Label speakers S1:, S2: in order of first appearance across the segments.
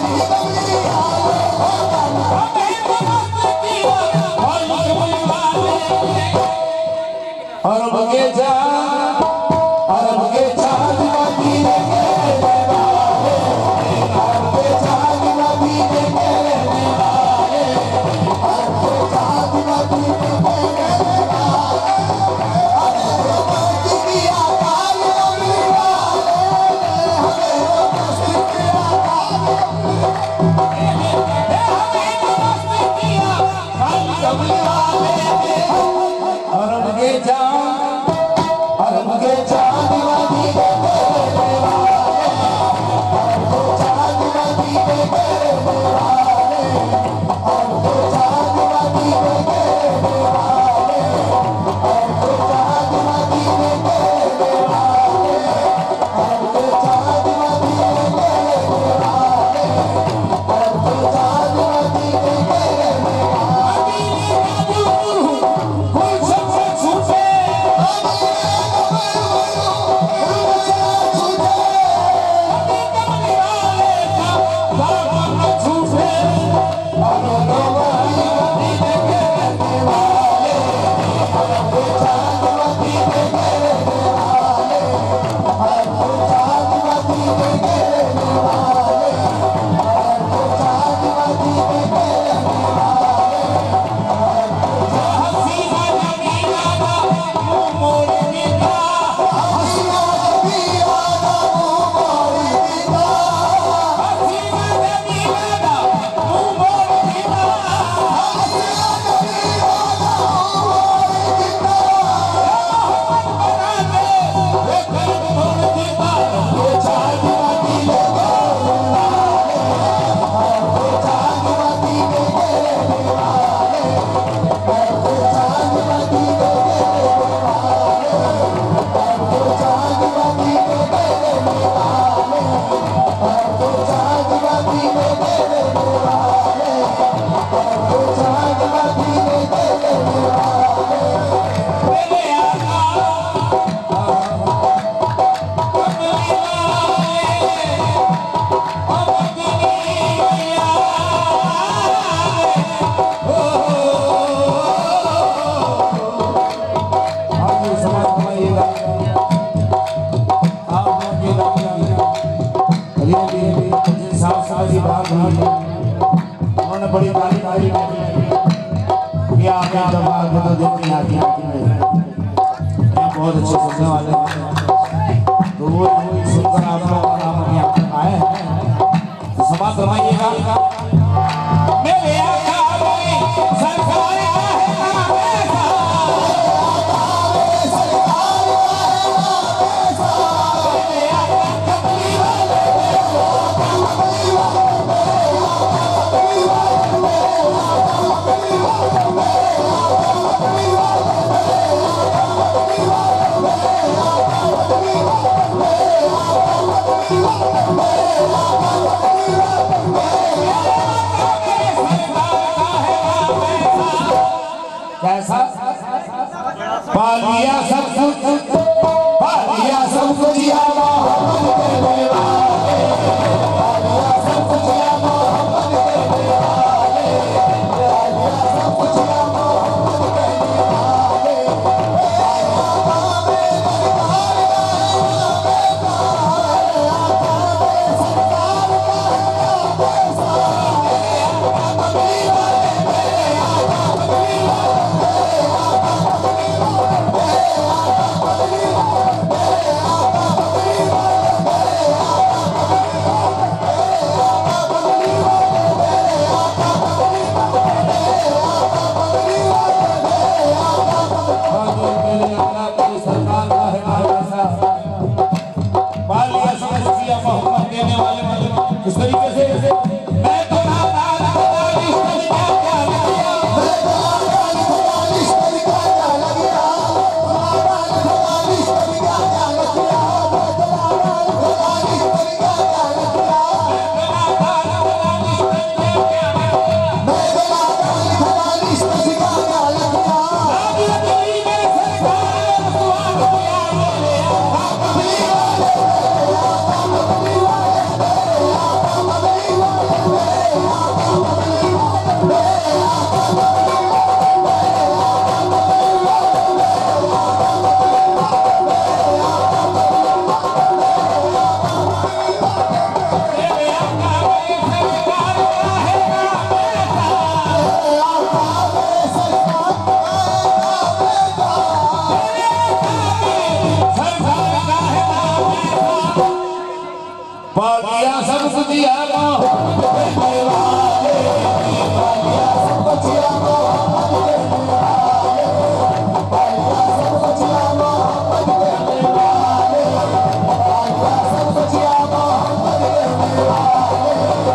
S1: उन्होंने बड़ी तारीफ किया आपने धमाल को तो देखनी आती बहुत अच्छे सुनने वाले तो वो सुनकर आप लोग आराम आए तो समाज करवाइएगा मेरे आका सरकार पालिया सब कुछ या मोहम्मद के दीवाने पालिया सब कुछ या मोहम्मद के दीवाने पालिया सब कुछ या मोहम्मद के दीवाने इस तरीके से मैं तो पालिया सब कुछ दिया मोहम्मद देने वाले, पालिया सब कुछ दिया मोहम्मद देने वाले, पालिया सब कुछ दिया मोहम्मद देने वाले, पालिया सब कुछ दिया मोहम्मद देने वाले।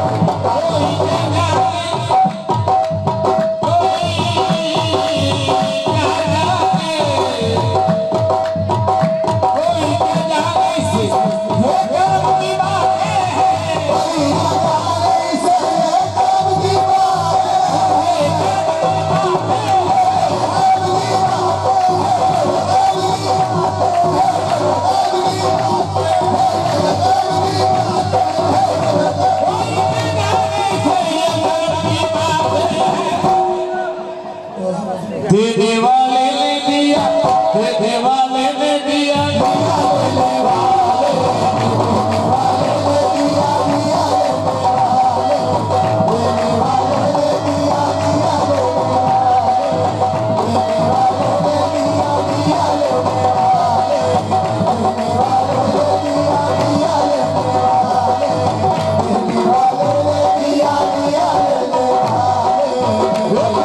S1: देने वाले ने दिया, देने वाले ने दिया, देने वाले ने दिया, दिया देने वाले, देने वाले ने दिया, दिया देने वाले, देने वाले ने दिया, दिया देने वाले, देने वाले ने दिया, दिया देने वाले, देने वाले ने दिया, दिया देने वाले।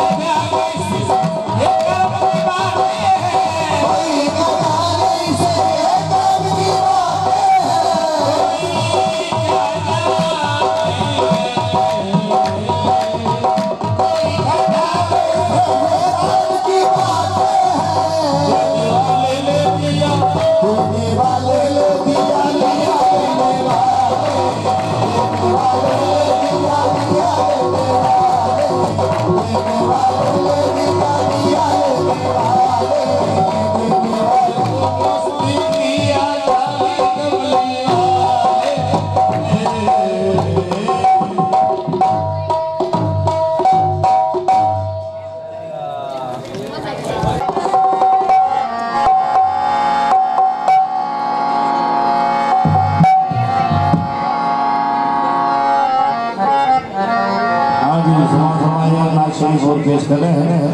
S1: और पेश करें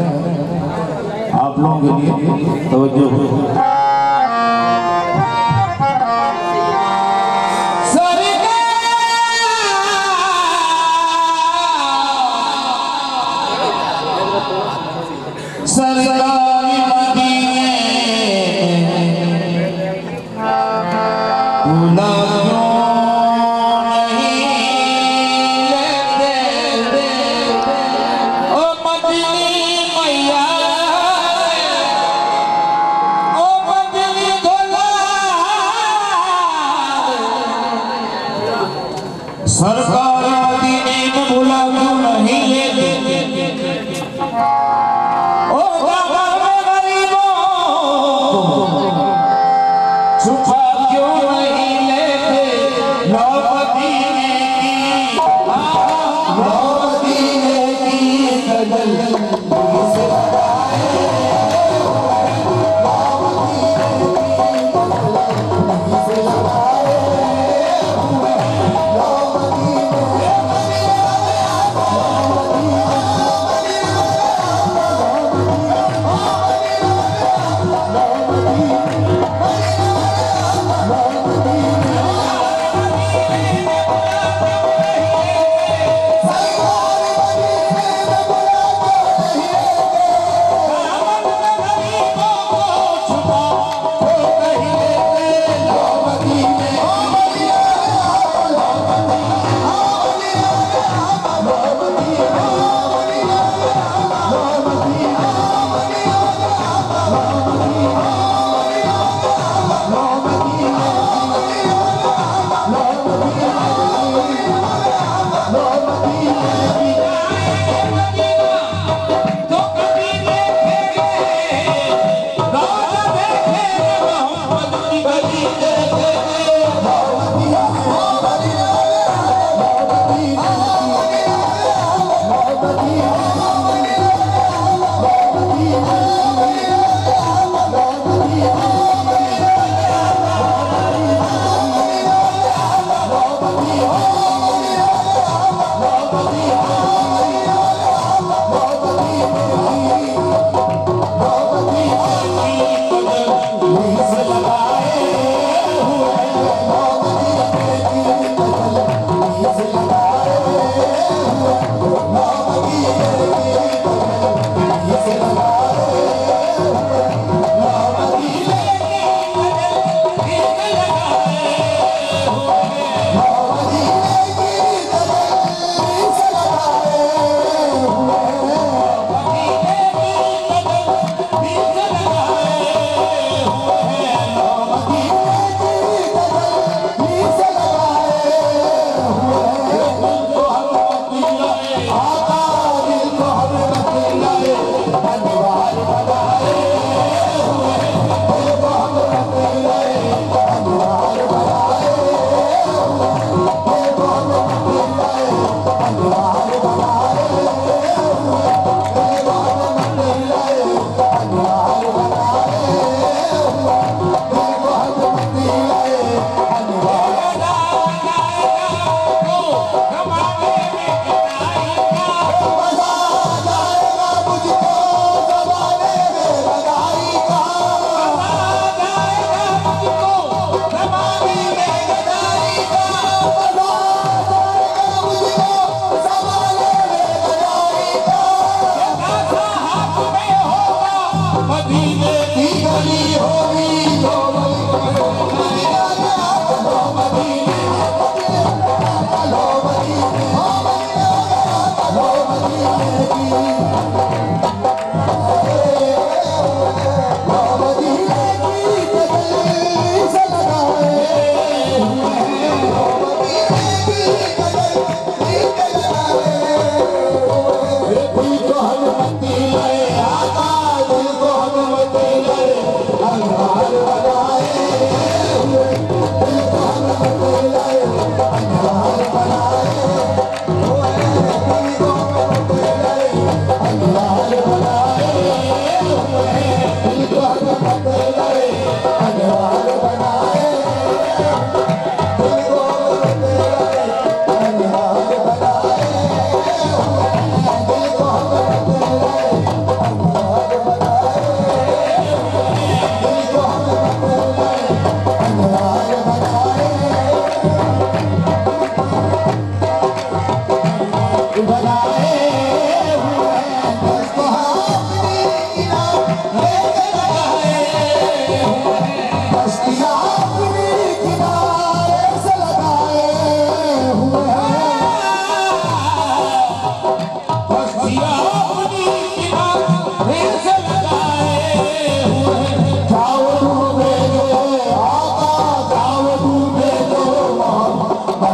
S1: आप लोगों के लिए तवज्जो सरकारी मदीने भूला सरकार मदीने में भूला क्यों नहीं लेते, ओ दादा में गरीबों छुपा क्यों नहीं लेते, लो मदीने की, लो मदीने की गजल से लगाए, लो मदीने की गजल से लगाए। Oh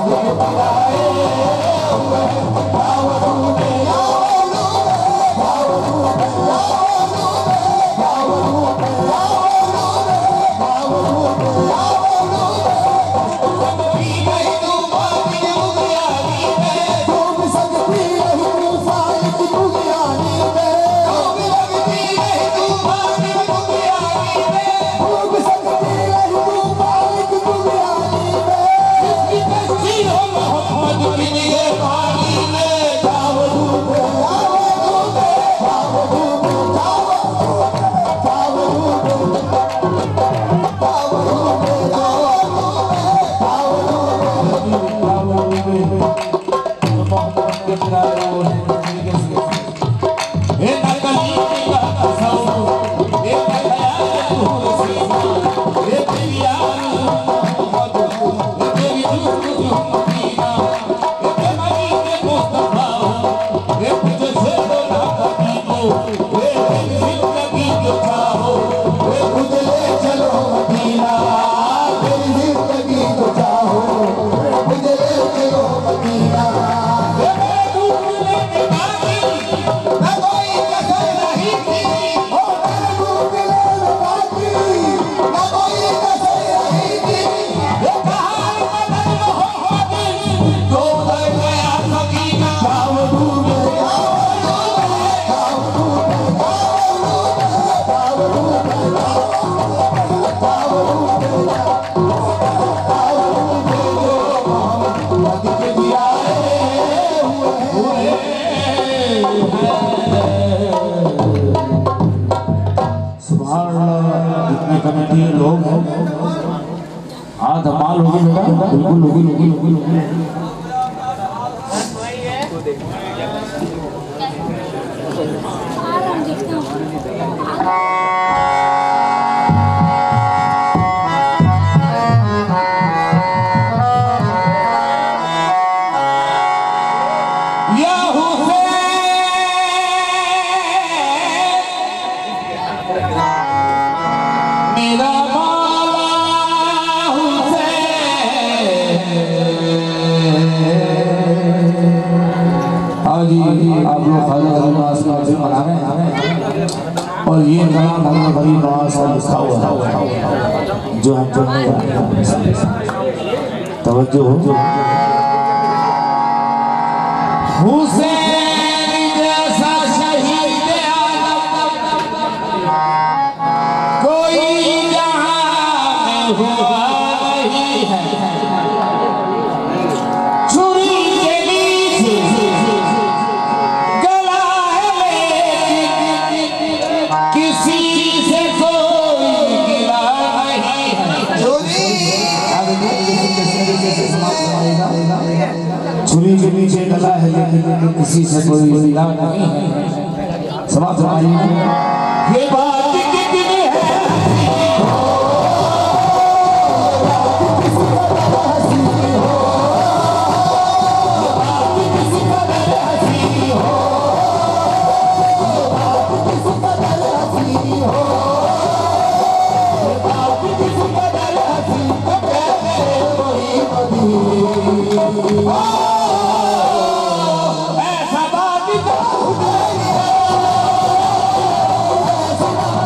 S1: कमेटी लोग हाँ धमाल होगी बेटा बिल्कुल होगी आप लोग खाली मना रहे हैं और ये नाम हम बड़ी नवाज का लिखा हुआ जो हम तवज्जो हो हुसैन जैसा शहीद कोई जहां में हुआ नहीं है छुरी के नीचे गला है लेकिन किसी से कोई मिला नहीं है समाप्त ये बात कितनी है ऐसा बात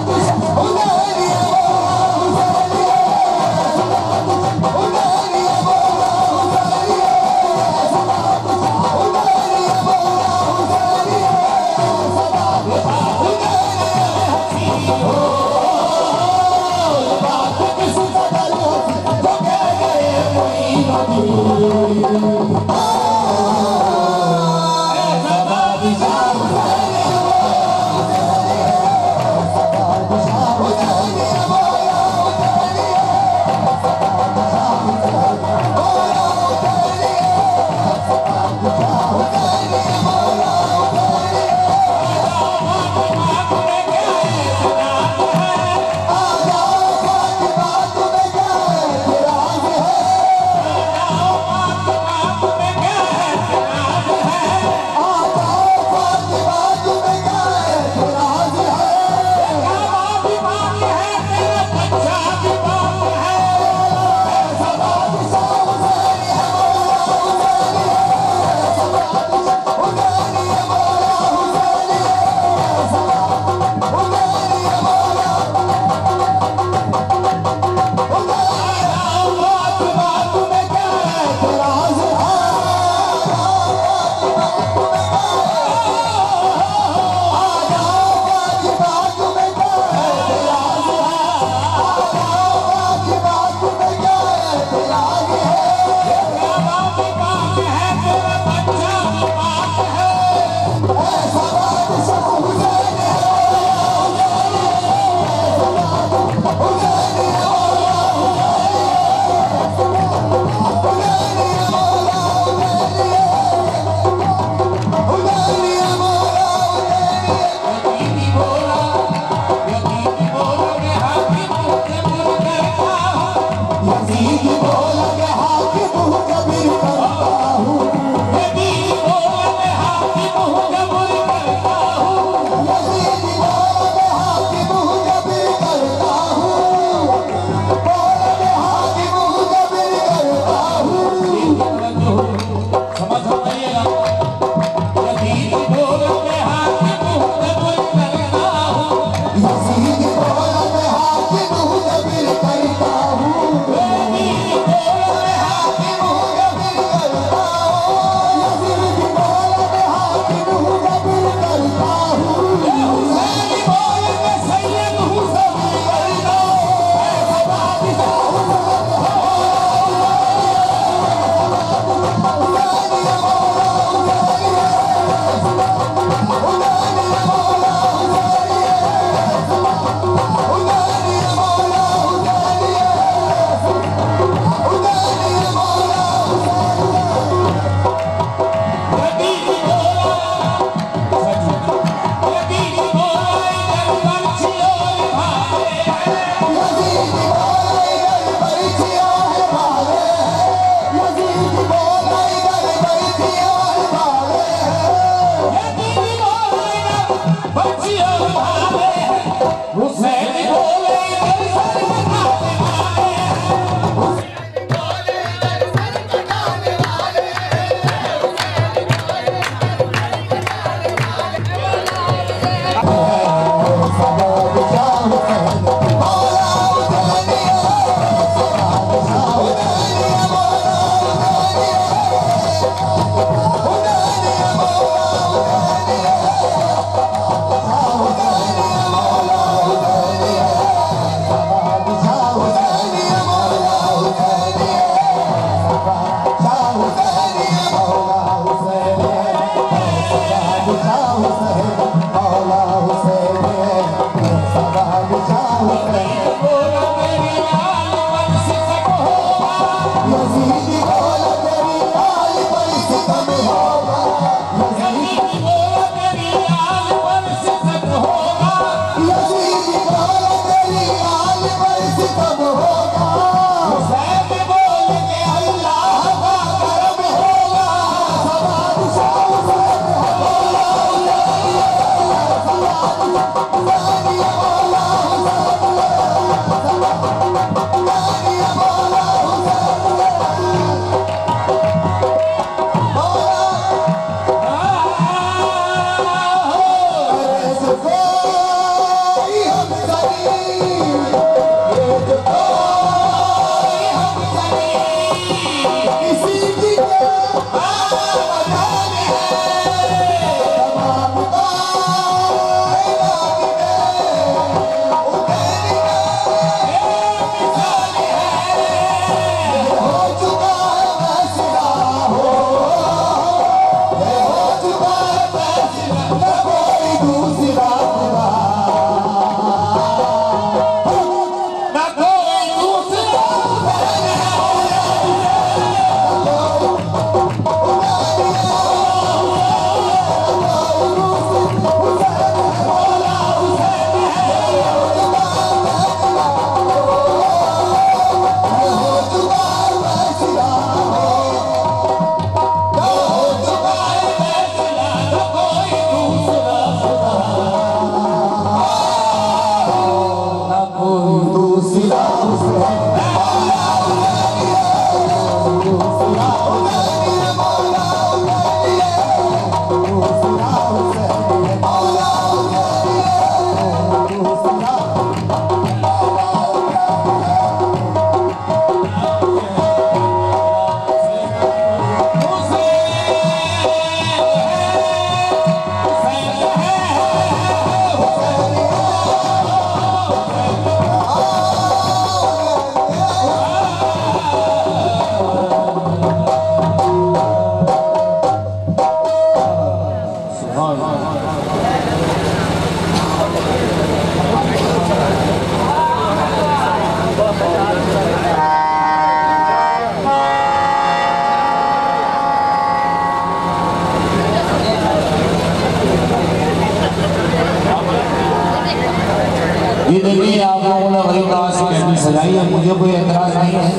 S2: ये देखिए आप लोगों ने गरीब नवाज से कैंडी सजाई है, मुझे कोई एतराज नहीं है।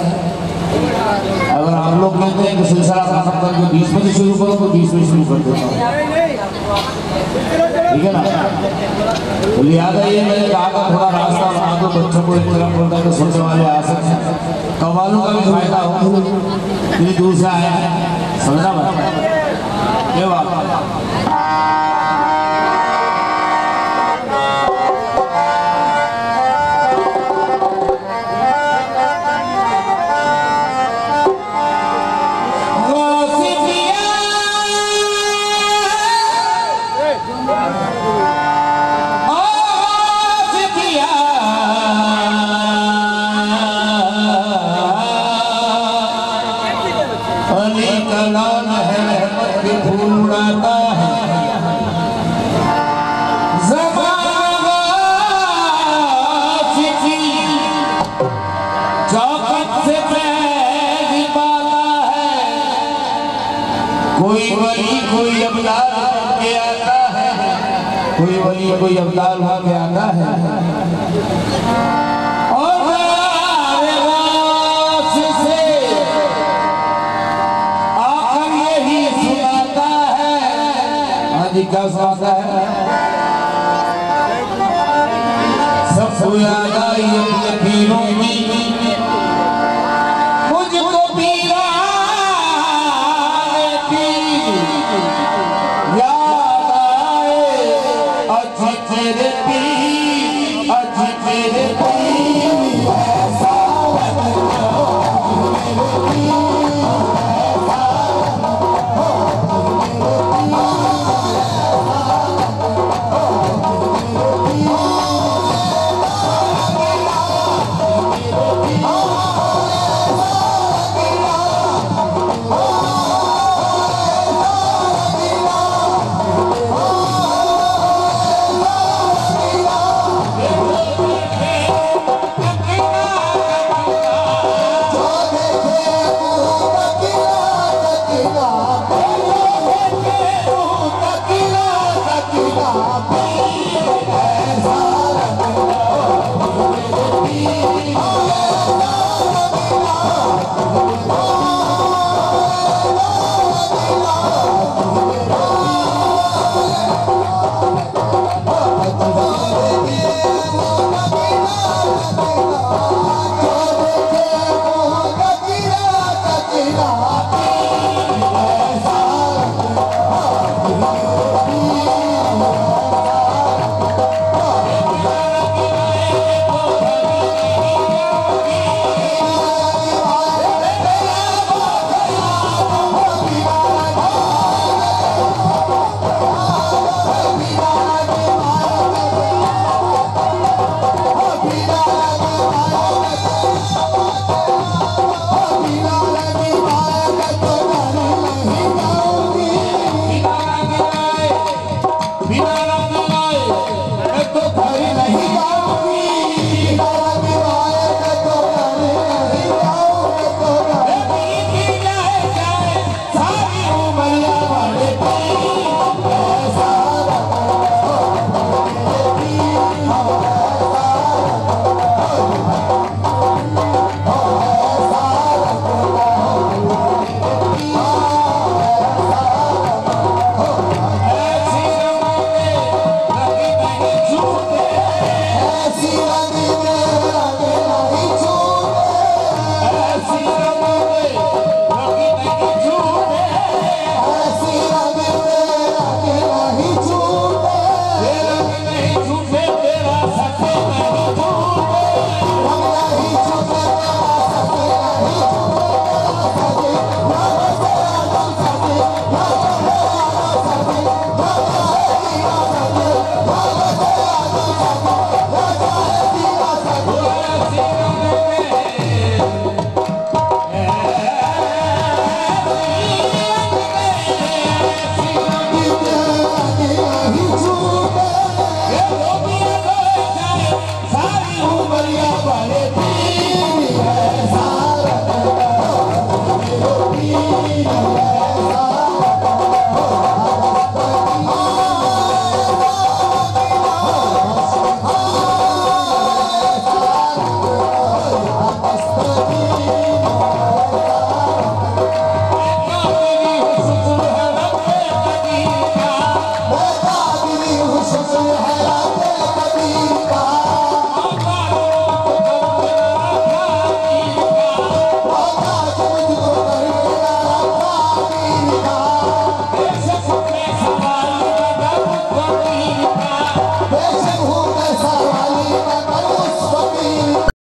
S2: अगर हम लोग कहते हैं कि सिलसिला खत्म करके 20 बजे शुरू करो तो 20 बजे शुरू कर देता हूँ, ठीक है ना। तो लिहाजा ये मैंने कहा था थोड़ा रास्ता बना दो, बच्चों को एक तरफ बोलता है तो सोचने वाले आ सकते हैं, कव्वालों का भी फायदा हो, इतनी दूर से आया है, समझना भाई ये बात। कोई वली कोई अवतार के आता है, कोई वली कोई अवतार के आता है, और से आकर यही सुनाता है। हाँ जी क्या सुनाता है? सबको याद आई अपने पीरों की